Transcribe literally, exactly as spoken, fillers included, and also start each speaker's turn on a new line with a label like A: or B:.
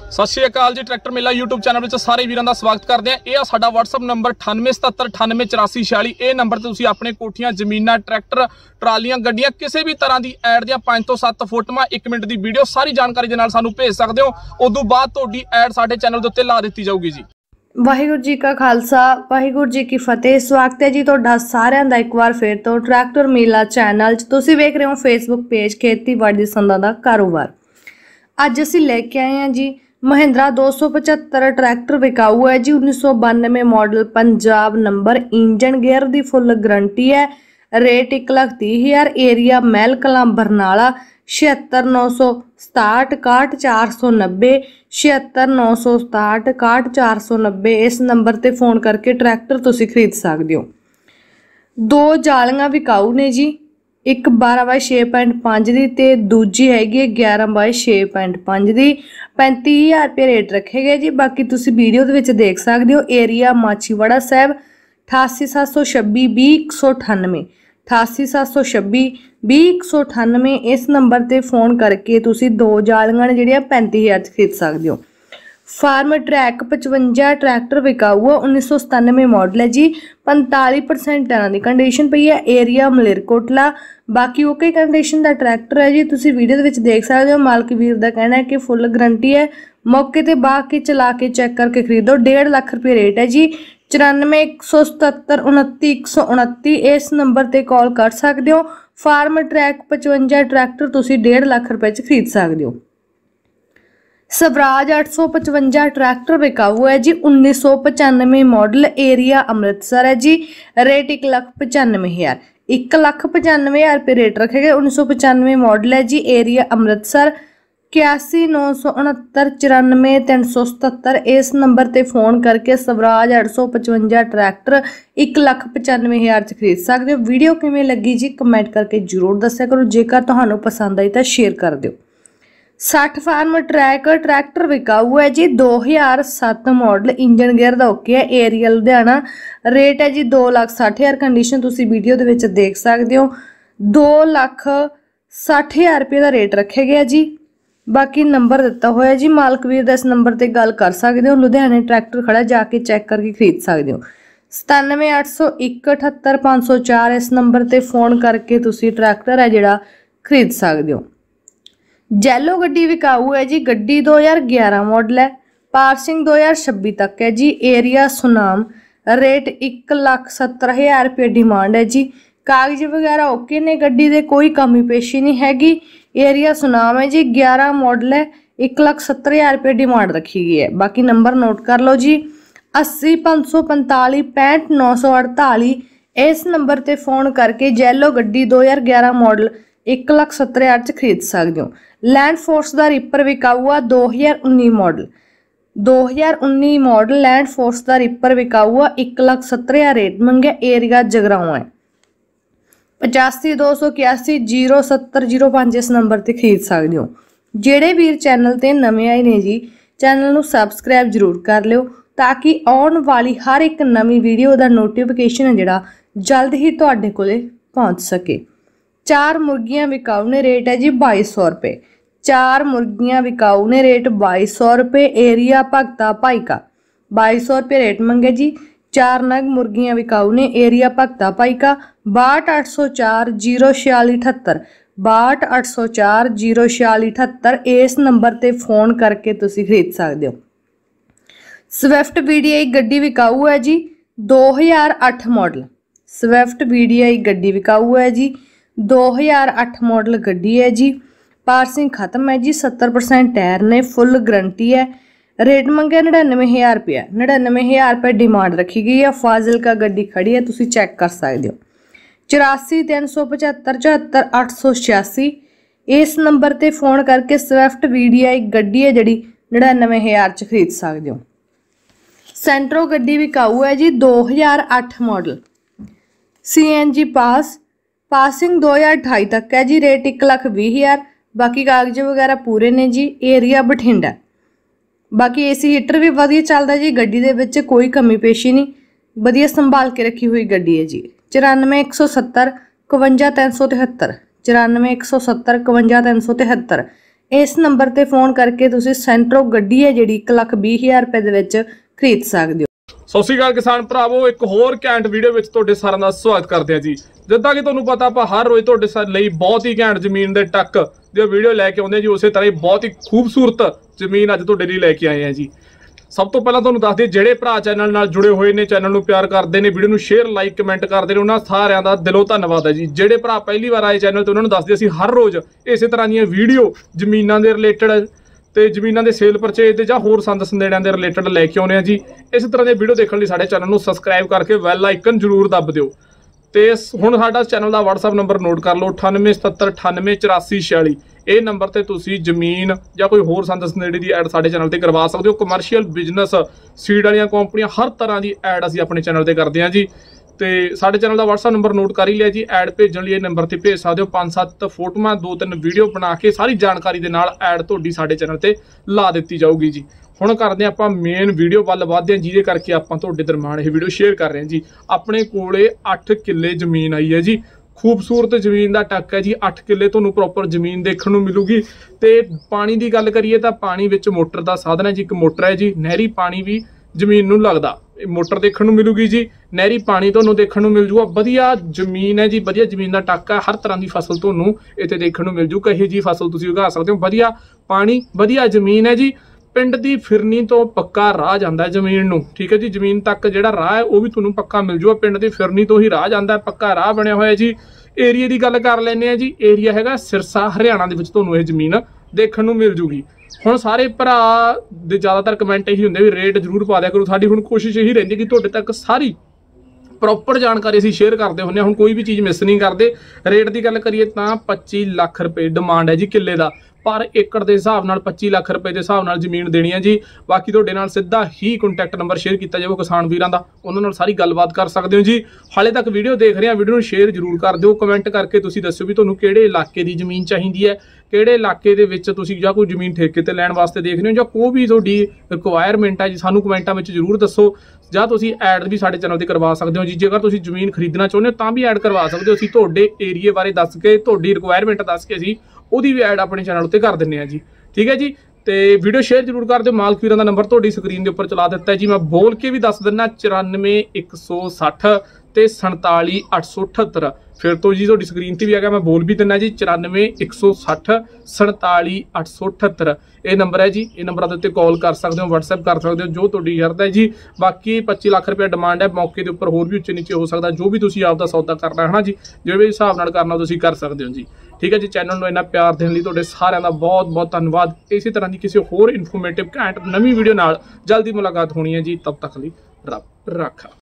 A: सत श्री अकाल जी। ट्रैक्टर मेला यूट्यूब चैनल में सारे वीरों का स्वागत करते हैं। यह साडा व्हाट्सअप नंबर अठानवे सतहत्तर अठानवे चौरासी छियाली। ये नंबर से तुसीं अपने कोठियां जमीनां ट्रैक्टर ट्रालियां गड्डियां किसी भी तरह की ऐड दियां पांच तो सत्त फोटोआं एक मिनट की वीडियो सारी जानकारी दे नाल सानूं भेज सकते हो। उदों बाद तुहाडी ऐड साडे चैनल दे उत्ते ला दित्ती जाऊगी जी।
B: वाहिगुरू जी का खालसा वाहिगुरू जी की फतेह। स्वागत है जी तुहाडा सारिਆਂ ਦਾ एक बार फिर तो ट्रैक्टर मेला चैनल च। तुसीं वेख रहे हो फेसबुक पेज खेतीबाड़ी दी संदां दा कारोबार। अज असीं लैके आए हैं जी महिंद्रा दो सौ पचहत्तर ट्रैक्टर विकाऊ है जी। उन्नीस सौ बानवे model Punjab number engine gear की फुल गरंटी है। रेट एक लख तीह हज़ार। एरिया महल कलां बरनाला। छिहत्तर नौ सौ सताहठ इकाहठ चार सौ नब्बे छिहत्तर नौ सौ सताहठ इकाहठ चार सौ नब्बे। इस नंबर ते फोन करके ट्रैक्टर तुसीं खरीद सकते हो। दो जालियां विकाऊ ने जी, एक बारह बाई छे पॉइंट पाँच की ते दूजी हैगी ग्यारह बाई छे पॉइंट पाँच की। पैंती हज़ार रुपये रेट रखे गए जी। बाकी तुसीं वीडियो दे विच देख सकते हो। एरिया माछीवाड़ा साहब। अठासी सत्त सौ छब्बी बीह एक सौ अठानवे अठासी सत्त सौ छब्बी बीह एक सौ अठानवे। इस नंबर ते फोन करके तुसीं दो जालियां ने जिहड़ियां पैंती हज़ार च खरीद सकते हो। फार्म ट्रैक पचवंजा ट्रैक्टर विकाऊ है। उन्नीस सौ सतानवे मॉडल है जी। पैंताली परसेंट टायरां दी कंडीशन पई है। एरिया मलेरकोटला। बाकी ओके कंडीशन का ट्रैक्टर है जी। तुसीं वीडियो दे विच देख सकते हो। मालक वीर दा कहना है कि फुल गरंटी है। मौके ते बाह के चला के चैक करके खरीदो। डेढ़ लख रुपये रेट है जी। चौरानवे एक सौ सतहत्तर उनती एक सौ उनती इस नंबर ते कॉल कर सकते हो। फार्म ट्रैक पचवंजा ट्रैक्टर तुसीं डेढ़ लख रुपये च खरीद सकते हो। स्वराज अठ सौ पचवंजा ट्रैक्टर विकाऊ है जी। उन्नीस सौ पचानवे मॉडल। एरिया अमृतसर है जी। रेट एक लख पचानवे हज़ार एक लख पचानवे हज़ार रुपये रेट रखे गए। उन्नीस सौ पचानवे मॉडल है जी। एरिया अमृतसर। इक्यासी नौ सौ उनहत्तर चौरानवे तीन सौ सतहत्तर इस नंबर ते फोन करके स्वराज अठ सौ पचवंजा ट्रैक्टर एक लख पचानवे हज़ार च खरीद सकते हो। वीडियो किवें लगी जी कमेंट करके जरूर दस्सिया करो। जेकर तुहानूं पसंद आई तो शेयर कर दिओ। साठ फार्म ट्रैक ट्रैक्टर विकाऊ है जी। दो हज़ार सत्त मॉडल इंजन गेयर दा ओके है। एरिया लुधियाना। रेट है जी दो लख सठ हज़ार। कंडीशन तुसीं वीडियो दे विच देख सकते हो। दो लख सठ हज़ार रुपये का रेट रखे गया जी। बाकी नंबर दिता होया जी मालक वीर दा। इस नंबर ते गल कर सकते हो। लुधियाने ट्रैक्टर खड़ा जाके चैक करके खरीद सकते हो। सतानवे अठ सौ एक अठहत्तर पाँच सौ चार इस नंबर ते फोन करके तुसीं ट्रैक्टर है जिहड़ा खरीद सकते हो। जैलो गड्डी विकाऊ है जी। गड्डी दो हज़ार ग्यारह मॉडल है। पार्सिंग दो हज़ार छब्बी तक है जी। एरिया सुनाम। रेट एक लख सत्तर हज़ार रुपये डिमांड है जी। कागज वगैरह ओके ने। गड्डी दे कोई कमी पेशी नहीं हैगी। एरिया सुनाम है जी। ग्यारह मॉडल है। एक लख सत्तर हज़ार रुपये डिमांड रखी गई है। बाकी नंबर नोट कर लो जी। अस्सी पाँच सौ पंताली पैंठ नौ सौ अड़ताली इस नंबर ते फोन करके जैलो गड्डी दो हज़ार ग्यारह मॉडल एक लख सत्तर हज़ार च खरीद सकते हो। लैंड फोर्स का रिपर विकाऊ है। दो हज़ार उन्नी मॉडल दो हज़ार उन्नी मॉडल लैंड फोर्स का रिपर विकाऊ है। एक लख सत्तर हज़ार रेट मंगे। एरिया जगराओं है। पचासी दो सौ इक्यासी जीरो सत्तर जीरो पाँच इस नंबर ते खरीद सकते हो। जेड़े वीर चैनल ते नवे आए ने जी चैनल नूं सबसक्राइब जरूर कर लिओ ताकि आउण वाली हर एक नवी वीडियो का नोटिफिकेशन है जिहड़ा जल्द ही तुहाडे कोले पहुँच सके। चार मुर्गियां विकाऊ ने। रेट है जी बाई सौ रुपये। चार मुर्गियां विकाऊ ने। रेट बाई सौ रुपये। एरिया भगता भाई का। बाई सौ रुपये रेट मंगे जी। चार नग मुर्गियां विकाऊ ने। एरिया भगता भाई का। बाहठ अठ सौ चार जीरो छियाली अठहत्तर बाहठ अठ सौ चार जीरो छियाली अठहत्तर इस नंबर ते फोन करके तुसीं खरीद सकते हो। स्विफ्ट वी डी आई गड्डी विकाऊ है जी। दो हज़ार अठ model Swift V D I गड्डी विकाऊ है जी। दो हज़ार अठ मॉडल गड्डी है जी। पार्सिंग खत्म है जी। सत्तर परसेंट टायर ने। फुल गरंटी है। रेट मंगे नड़िनवे हज़ार रुपया नड़िनवे हज़ार रुपये डिमांड रखी गई है। फाजिल का गड्डी खड़ी है तुसीं चैक कर सकते हो। चौरासी तीन सौ पचहत्तर चौहत्तर अठ सौ छियासी इस नंबर ते फोन करके स्विफ्ट वी डी आई गड्डी है जिहड़ी नड़िनवे हज़ार च खरीद सकते हो। सेंट्रो गड्डी विकाऊ है जी। दो हज़ार अठ model C N G pass. Passing दो हज़ार अठाई तक है जी। रेट एक लख भी हज़ार। बाकी कागज वगैरह पूरे ने जी। एरिया बठिंडा। बाकी ए सी हीटर भी वधिया चलदा जी। गड्डी दे विच कोई कमी पेशी नहीं। वधिया संभाल के रखी हुई गड्डी है जी। चौरानवे एक सौ सत्तर इकवंजा तीन सौ तिहत्तर चौरानवे एक सौ सत्तर इकवंजा तीन सौ तिहत्तर ਇਸ ਨੰਬਰ ਤੇ ਫੋਨ ਕਰਕੇ ਤੁਸੀਂ ਸੈਂਟਰੋ ਗੱਡੀ ਹੈ ਜਿਹੜੀ ਇੱਕ ਲੱਖ ਵੀਹ ਹਜ਼ਾਰ ਰੁਪਏ ਦੇ ਵਿੱਚ ਖਰੀਦ ਸਕਦੇ ਹੋ।
A: ਸਤਿ ਸ਼੍ਰੀ ਅਕਾਲ ਕਿਸਾਨ ਭਰਾਵੋ, ਇੱਕ ਹੋਰ ਘੈਂਟ ਵੀਡੀਓ ਵਿੱਚ ਤੁਹਾਡੇ ਸਾਰਿਆਂ ਦਾ ਸਵਾਗਤ ਕਰਦੇ ਹਾਂ ਜੀ। ਜਿੱਦਾਂ ਕਿ ਤੁਹਾਨੂੰ ਪਤਾ ਆਪਾਂ ਹਰ ਰੋਜ਼ ਤੁਹਾਡੇ ਸਾਰੇ ਲਈ ਬਹੁਤ ਹੀ ਘੈਂਟ ਜ਼ਮੀਨ ਦੇ ਟੱਕ ਦੀ ਵੀਡੀਓ ਲੈ ਕੇ ਆਉਂਦੇ ਹਾਂ ਜੀ। ਉਸੇ ਤਰ੍ਹਾਂ ਹੀ ਬਹੁਤ ਹੀ ਖੂਬਸੂਰਤ ਜ਼ਮੀਨ ਅੱਜ ਤੁਹਾਡੇ ਲਈ ਲੈ ਕੇ ਆਏ ਹਾਂ ਜੀ। ਸਭ ਤੋਂ ਪਹਿਲਾਂ ਤੁਹਾਨੂੰ ਦੱਸ ਦਈਏ, ਜਿਹੜੇ ਭਰਾ ਚੈਨਲ ਨਾਲ ਜੁੜੇ ਹੋਏ ਨੇ, ਚੈਨਲ ਨੂੰ ਪਿਆਰ ਕਰਦੇ ਨੇ, ਵੀਡੀਓ ਨੂੰ ਸ਼ੇਅਰ ਲਾਈਕ ਕਮੈਂਟ ਕਰਦੇ ਨੇ, ਉਹਨਾਂ ਸਾਰਿਆਂ ਦਾ ਦਿਲੋਂ ਧੰਨਵਾਦ ਹੈ ਜੀ। ਜਿਹੜੇ ਭਰਾ ਪਹਿਲੀ ਵਾਰ ਆਏ ਚੈਨਲ ਤੇ ਉਹਨਾਂ ਨੂੰ ਦੱਸਦੇ ਅਸੀਂ ਹਰ ਰੋਜ਼ ਇਸੇ ਤਰ੍ਹਾਂ ਦੀਆਂ ਵੀਡੀਓ ਜ਼ਮੀਨਾਂ ਦੇ ਰਿਲੇਟਡ ਤੇ ਜ਼ਮੀਨਾਂ ਦੇ ਸੇਲ ਪਰਚੇਜ ਦੇ ਜਾਂ ਹੋਰ ਸੰਦ ਸੰਦੇੜਿਆਂ ਦੇ ਰਿਲੇਟਡ ਲੈ ਕੇ ਆਉਂਦੇ ਆ ਜੀ। ਇਸ ਤਰ੍ਹਾਂ ਦੇ ਵੀਡੀਓ ਦੇਖਣ ਲਈ ਸਾਡੇ ਚੈਨਲ ਨੂੰ ਸਬਸਕ੍ਰਾਈਬ ਕਰਕੇ ਬੈਲ ਆਈਕਨ ਜ਼ਰੂਰ ਦੱਬ ਦਿਓ। ਤੇ ਹੁਣ ਸਾਡਾ ਚੈਨਲ ਦਾ WhatsApp ਨੰਬਰ ਨੋਟ ਕਰ ਲਓ, ਅਠਾਨਵੇਂ ਸਤੱਤਰ ਅਠਾਨਵੇਂ ਚੁਰਾਸੀ ਛਿਆਲੀ। ਇਹ ਨੰਬਰ ਤੇ ਤੁਸੀਂ ਜ਼ਮੀਨ ਜਾਂ ਕੋਈ ਹੋਰ ਸੰਦ ਸੰਦੇੜੇ ਦੀ ਐਡ ਸਾਡੇ ਚੈਨਲ ਤੇ ਕਰਵਾ ਸਕਦੇ ਹੋ। ਕਮਰਸ਼ੀਅਲ ਬਿਜ਼ਨਸ, ਸੀਡ ਵਾਲੀਆਂ ਕੰਪਨੀਆਂ, ਹਰ ਤਰ੍ਹਾਂ ਦੀ ਐਡ ਅਸੀਂ ਆਪਣੇ ਚੈਨਲ ਤੇ ਕਰਦੇ ਹਾਂ ਜੀ। ਤੇ ਸਾਡੇ ਚੈਨਲ ਦਾ WhatsApp ਨੰਬਰ ਨੋਟ ਕਰ ਹੀ ਲਿਆ ਜੀ। ਐਡ ਭੇਜਣ ਲਈ ਇਹ ਨੰਬਰ ਤੇ ਭੇਜ ਸਕਦੇ ਹੋ। ਪੰਜ ਸੱਤ ਫੋਟੋਆਂ, ਦੋ ਤਿੰਨ ਵੀਡੀਓ ਬਣਾ ਕੇ ਸਾਰੀ ਜਾਣਕਾਰੀ ਦੇ ਨਾਲ ਐਡ ਤੁਹਾਡੀ ਸਾਡੇ ਚੈਨਲ ਤੇ ਲਾ ਦਿੱਤੀ ਜਾਊਗੀ ਜੀ। ਹੁਣ ਕਰਦੇ ਹਾਂ ਆਪਾਂ ਮੇਨ ਵੀਡੀਓ ਵੱਲ ਵਧਦੇ ਹਾਂ, ਜਿਹਦੇ ਕਰਕੇ ਆਪਾਂ ਤੁਹਾਡੇ ਦਰਮਿਆਨ ਇਹ ਵੀਡੀਓ ਸ਼ੇਅਰ ਕਰ ਰਹੇ ਹਾਂ ਜੀ। ਆਪਣੇ ਕੋਲੇ ਅੱਠ ਕਿੱਲੇ ਜ਼ਮੀਨ ਆਈ ਹੈ ਜੀ। ਖੂਬਸੂਰਤ ਜ਼ਮੀਨ ਦਾ ਟੱਕ ਹੈ ਜੀ। ਅੱਠ ਕਿੱਲੇ ਤੁਹਾਨੂੰ ਪ੍ਰੋਪਰ ਜ਼ਮੀਨ ਦੇਖਣ ਨੂੰ ਮਿਲੂਗੀ। ਤੇ ਪਾਣੀ ਦੀ ਗੱਲ ਕਰੀਏ ਤਾਂ ਪਾਣੀ ਵਿੱਚ ਮੋਟਰ ਦਾ ਸਾਧਨ ਹੈ ਜੀ। ਇੱਕ ਮੋਟਰ ਹੈ ਜੀ, ਨਹਿਰੀ ਪਾਣੀ ਵੀ ਜ਼ਮੀਨ ਨੂੰ ਲੱਗਦਾ, ਮੋਟਰ ਦੇਖਣ ਨੂੰ ਮਿਲੂਗੀ ਜੀ। ਨਹਿਰੀ ਪਾਣੀ ਤੁਹਾਨੂੰ ਦੇਖਣ ਨੂੰ ਮਿਲ ਜੂਗਾ। ਵਧੀਆ ਜ਼ਮੀਨ ਹੈ ਜੀ, ਵਧੀਆ ਜ਼ਮੀਨ ਦਾ ਟੱਕ ਹੈ। ਹਰ ਤਰ੍ਹਾਂ ਦੀ ਫਸਲ ਤੁਹਾਨੂੰ ਇੱਥੇ ਦੇਖਣ ਨੂੰ ਮਿਲ ਜੂ। ਕਹੇ ਜੀ ਫਸਲ ਤੁਸੀਂ ਉਗਾ ਸਕਦੇ ਹੋ। ਵਧੀਆ ਪਾਣੀ, ਵਧੀਆ ਜ਼ਮੀਨ ਹੈ ਜੀ। ਪਿੰਡ ਦੀ ਫਿਰਨੀ ਤੋਂ ਪੱਕਾ ਰਾਹ ਜਾਂਦਾ ਹੈ ਜ਼ਮੀਨ ਨੂੰ, ਠੀਕ ਹੈ ਜੀ। ਜ਼ਮੀਨ ਤੱਕ ਜਿਹੜਾ ਰਾਹ ਹੈ ਉਹ ਵੀ ਤੁਹਾਨੂੰ ਪੱਕਾ ਮਿਲ ਜੂਗਾ। ਪਿੰਡ ਦੀ ਫਿਰਨੀ ਤੋਂ ਹੀ ਰਾਹ ਜਾਂਦਾ ਹੈ, ਪੱਕਾ ਰਾਹ ਬਣਿਆ ਹੋਇਆ ਜੀ। ਏਰੀਆ ਦੀ ਗੱਲ ਕਰ ਲੈਂਦੇ ਹਾਂ ਜੀ। ਏਰੀਆ ਹੈਗਾ ਸਿਰਸਾ, ਹਰਿਆਣਾ ਦੇ ਵਿੱਚ ਤੁਹਾਨੂੰ ਇਹ ਜ਼ਮੀਨ ਦੇਖਣ ਨੂੰ ਮਿਲ ਜੂਗੀ। ਹੁਣ ਸਾਰੇ ਭਰਾ ਦੇ ਜ਼ਿਆਦਾਤਰ ਕਮੈਂਟ ਇਹੀ ਹੁੰਦੇ ਵੀ ਰੇਟ ਜ਼ਰੂਰ ਪਾ ਦਿਆ ਕਰੋ। ਸਾਡੀ ਹੁਣ ਕੋਸ਼ਿਸ਼ ਇਹੀ ਰਹਿੰਦੀ ਕਿ ਤੁਹਾਡੇ ਤੱਕ ਸਾਰੀ ਪ੍ਰੋਪਰ ਜਾਣਕਾਰੀ ਅਸੀਂ ਸ਼ੇਅਰ ਕਰਦੇ ਹੁੰਦੇ ਹਾਂ। ਹੁਣ ਕੋਈ ਵੀ ਚੀਜ਼ ਮਿਸ ਨਹੀਂ ਕਰਦੇ। ਰੇਟ ਦੀ ਗੱਲ ਕਰੀਏ ਤਾਂ ਪੱਚੀ ਲੱਖ ਰੁਪਏ ਡਿਮਾਂਡ ਹੈ ਜੀ ਕਿੱਲੇ ਦਾ। ਪਰ ਏਕੜ ਦੇ ਹਿਸਾਬ ਨਾਲ ਪੱਚੀ ਲੱਖ ਰੁਪਏ ਦੇ ਹਿਸਾਬ ਨਾਲ ਜ਼ਮੀਨ ਦੇਣੀ ਹੈ ਜੀ। ਬਾਕੀ ਤੁਹਾਡੇ ਨਾਲ ਸਿੱਧਾ ਹੀ ਕੰਟੈਕਟ ਨੰਬਰ ਸ਼ੇਅਰ ਕੀਤਾ ਜਾਵੇ ਕਿਸਾਨ ਵੀਰਾਂ ਦਾ, ਉਹਨਾਂ ਨਾਲ ਸਾਰੀ ਗੱਲਬਾਤ ਕਰ ਸਕਦੇ ਹੋ ਜੀ। ਹਾਲੇ ਤੱਕ ਵੀਡੀਓ ਦੇਖ ਰਹੇ ਆ, ਵੀਡੀਓ ਨੂੰ ਸ਼ੇਅਰ ਜ਼ਰੂਰ ਕਰ ਦਿਓ। ਕਮੈਂਟ ਕਰਕੇ ਤੁਸੀਂ ਦੱਸਿਓ ਵੀ ਤੁਹਾਨੂੰ ਕਿਹੜੇ ਇਲਾਕੇ ਦੀ ਜ਼ਮੀਨ ਚਾਹੀਦੀ ਹੈ, ਕਿਹੜੇ ਇਲਾਕੇ ਦੇ ਵਿੱਚ ਤੁਸੀਂ ਜਾਂ ਕੋਈ ਜ਼ਮੀਨ ਠੇਕੇ ਤੇ ਲੈਣ ਵਾਸਤੇ ਦੇਖ ਰਹੇ ਹੋ, ਜਾਂ ਕੋਈ ਵੀ ਤੁਹਾਡੀ ਰਿਕੁਆਇਰਮੈਂਟ ਹੈ ਜੀ, ਸਾਨੂੰ ਕਮੈਂਟਾਂ ਵਿੱਚ ਜ਼ਰੂਰ ਦੱਸੋ। ਜਾਂ ਤੁਸੀਂ ਐਡ ਵੀ ਸਾਡੇ ਚੈਨਲ ਤੇ ਕਰਵਾ ਸਕਦੇ ਹੋ ਜੀ। ਜੇਕਰ ਤੁਸੀਂ ਜ਼ਮੀਨ ਖਰੀਦਣਾ ਚਾਹੁੰਦੇ ਹੋ ਤਾਂ ਵੀ ਐਡ ਕਰਵਾ ਸਕਦੇ ਹੋ। ਅਸੀਂ ਤੁਹਾਡੇ ਏਰੀਏ ਬਾਰੇ ਦੱਸ ਕੇ, ਤੁਹਾਡੀ ਰਿਕੁਆਇਰਮੈਂਟ ਦੱਸ ਕੇ ਅਸੀਂ ਉਹਦੀ ਵੀ ਐਡ ਆਪਣੇ ਚੈਨਲ ਉੱਤੇ ਕਰ ਦਿੰਦੇ ਹਾਂ ਜੀ। ਠੀਕ ਹੈ ਜੀ। ਤੇ ਵੀਡੀਓ ਸ਼ੇਅਰ ਜ਼ਰੂਰ ਕਰ ਦਿਓ। ਮਾਲਕ ਵੀਰਾਂ ਦਾ ਨੰਬਰ ਤੁਹਾਡੀ ਸਕਰੀਨ ਦੇ ਉੱਪਰ ਚਲਾ ਦਿੱਤਾ ਹੈ ਜੀ। ਮੈਂ ਬੋਲ ਕੇ ਵੀ ਦੱਸ ਦਿੰਦਾ, ਚੁਰਾਨਵੇਂ ਇੱਕ ਸੌ ਸੱਠ ਤੇ ਸੰਤਾਲੀ ਅੱਠ ਸੌ ਅਠੱਤਰ। ਫਿਰ ਤੋਂ ਜੀ ਤੁਹਾਡੀ ਸਕਰੀਨ ਤੇ ਵੀ ਆ ਗਿਆ, ਮੈਂ ਬੋਲ ਵੀ ਦਿੰਦਾ ਜੀ, ਚੁਰਾਨਵੇਂ ਇੱਕ ਸੌ ਸੱਠ ਸੰਤਾਲੀ ਅੱਠ ਸੌ ਅਠੱਤਰ। ਇਹ ਨੰਬਰ ਹੈ ਜੀ। ਇਹ ਨੰਬਰਾਂ ਦੇ ਉੱਤੇ ਕਾਲ ਕਰ ਸਕਦੇ ਹੋ, WhatsApp ਕਰ ਸਕਦੇ ਹੋ, ਜੋ ਤੁਹਾਡੀ ਸ਼ਰਤ ਹੈ ਜੀ। ਬਾਕੀ ਪੱਚੀ ਲੱਖ ਰੁਪਏ ਡਿਮਾਂਡ ਹੈ। ਮੌਕੇ ਦੇ ਉੱਪਰ ਹੋਰ ਵੀ ਉੱਚੇ ਨੀਚੇ ਹੋ ਸਕਦਾ, ਜੋ ਵੀ ਤੁਸੀਂ ਆਪਦਾ ਸੌਦਾ ਕਰਨਾ ਹੈ ਨਾ ਜੀ, ਜਿਹੜੇ ਵੀ ਹਿਸਾਬ ਨਾਲ ਕਰਨਾ ਤੁਸੀਂ ਕਰ ਸਕਦੇ ਹੋ ਜੀ। ਠੀਕ ਹੈ ਜੀ। ਚੈਨਲ ਨੂੰ ਇੰਨਾ ਪਿਆਰ ਦੇਣ ਲਈ ਤੁਹਾਡੇ ਸਾਰਿਆਂ ਦਾ ਬਹੁਤ ਬਹੁਤ ਧੰਨਵਾਦ। ਇਸੇ ਤਰ੍ਹਾਂ ਦੀ ਕਿਸੇ ਹੋਰ ਇਨਫੋਰਮੇਟਿਵ ਘੈਂਟ ਨਵੀਂ ਵੀਡੀਓ ਨਾਲ ਜਲਦੀ ਮੁਲਾਕਾਤ ਹੋਣੀ ਹੈ ਜੀ। ਤਬ ਤੱਕ ਲਈ ਰੱਬ ਰਾਖਾ।